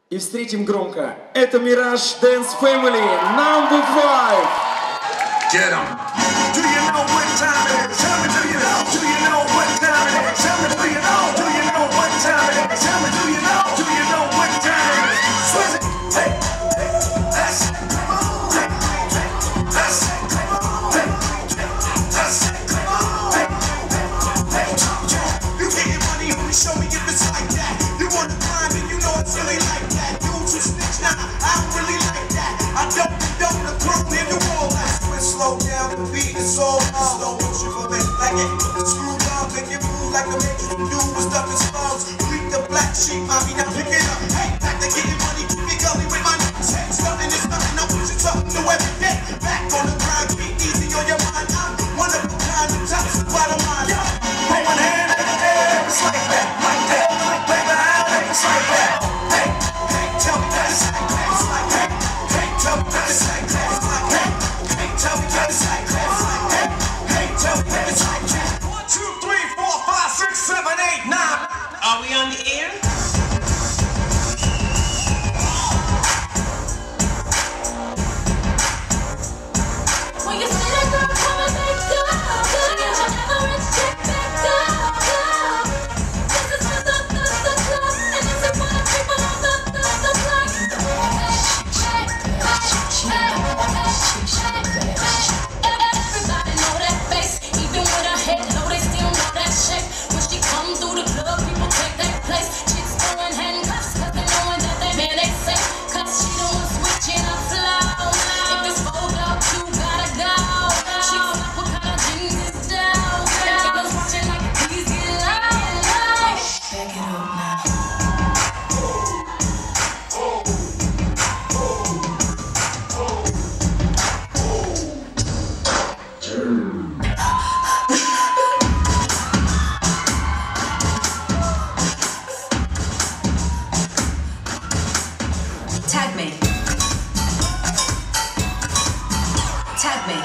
И встретим громко. Это Mirage Dance Family No. 5. Get 'em. Do you know what time it is? Tell me, do you know? Do you know what time it is? Tell me, do you know? Do you know what time it is? Tell me, do you know? Do you know what time it is? Swizz it. Hey, hey, that's it. Come on. Hey, hey, that's it. Come on. Hey, hey, that's it. Come on. Hey, hey, hey. You getting money? Show me if it's like that. You wanna climb and you know it's really like that. You too snitch now. I don't really like that. I don't condone the throne in the wall. Slow down the beat, it's all slow motion for me. Like it, screw down, make it move like the matrix do with stuff in slugs. Read the black sheep, mommy, now pick it up. Hey, back to getting money, big gully with my niggas. Hey, stunting is nothing, I'm pushing something new every day. Back on the grind, keep easy on your mind. I'm one of a kind, the top is the bottom line. Put one hand in the air, it's like that, like that, like that, it's like that. Hey, hey, tell me that it's like that, it's like that. Hey, tell me that it's like that, it's like that. Tell me that it's like that. Hey, hey, tell me that it's like that. 1, 2, 3, 4, 5, 6, 7, 8, 9. Are we on the air? When you see that girl coming back up, get your average check back up. This is for the club, and this is for the people on the block. Everybody know that bass, even with her head low, they still know that shit. When she come through the club, people take that place. Chicks throwing handcuffs, cause they knowing that they man they say. Cause she the one switching up flow. If it's fold up, you gotta go. Chicks like what kind of jeans is down. Niggas watching like please get loud. Back it up now. Tag me. Tag me.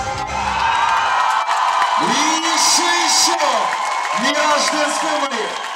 Mirage Dance Family.